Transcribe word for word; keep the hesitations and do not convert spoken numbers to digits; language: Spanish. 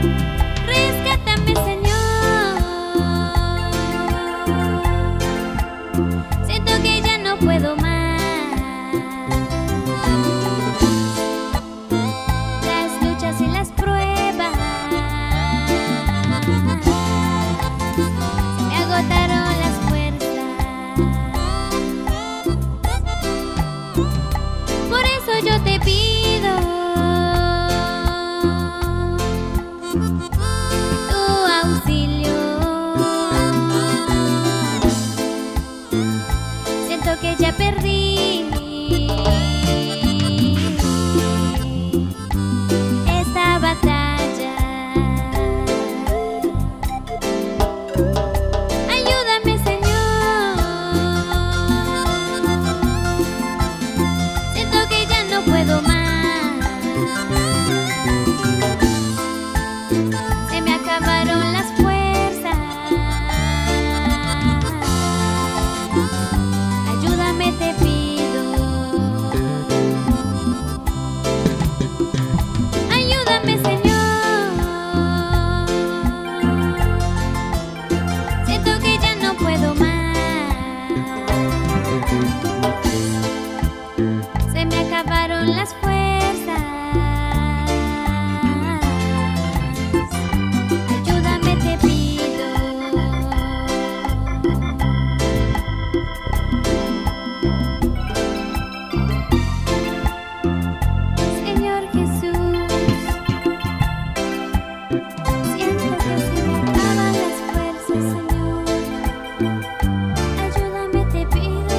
Rescátame, Señor. Siento que ya no puedo más. Las luchas y las pruebas se me agotaron las fuerzas. Por eso yo te pido tu auxilio. Siento que ya perdí esta batalla. Ayúdame, Señor. Siento que ya no puedo más. Se me acabaron las fuerzas. Ayúdame, te pido. Ayúdame, Señor. Siento que ya no puedo más. Se me acabaron las fuerzas. Ayúdame, te pido. Señor Jesús, siento que se me acaban las fuerzas, Señor. Ayúdame, te pido.